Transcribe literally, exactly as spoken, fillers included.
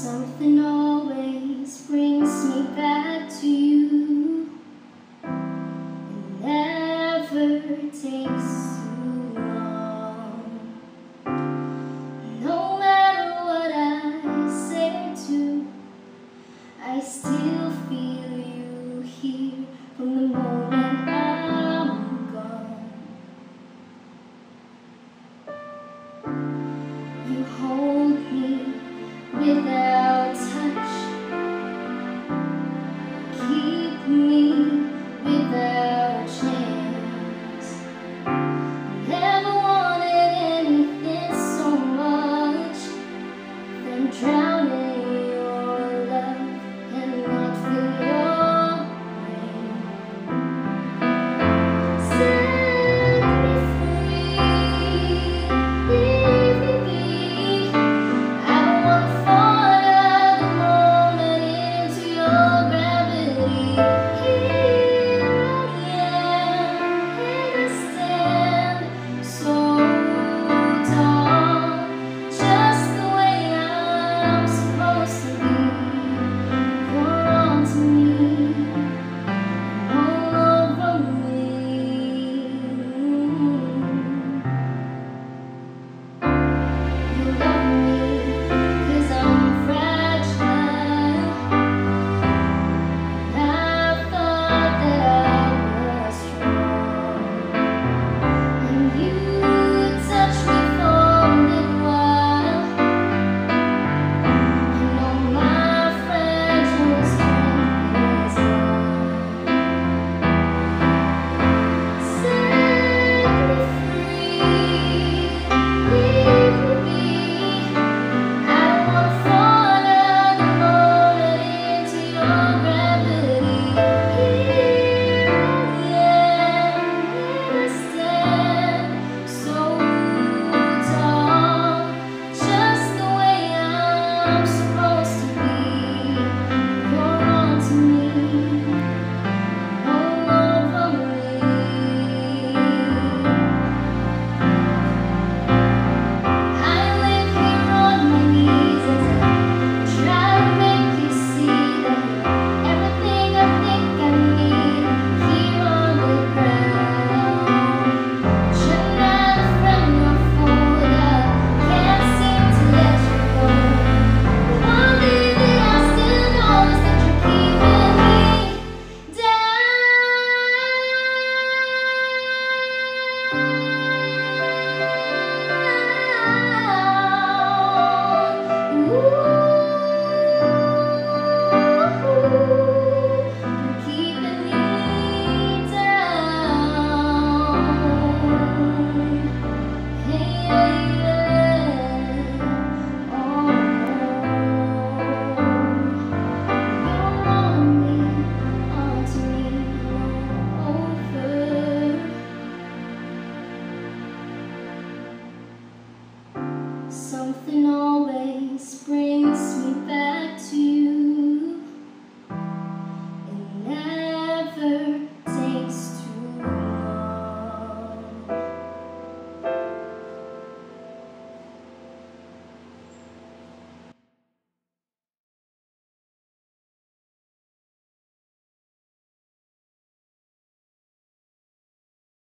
Something always brings me back to you. It never takes too long. No matter what I say to, I still feel you here from the moment I'm gone. You hold me without touch, keep me without chance. Never wanted anything so much than drown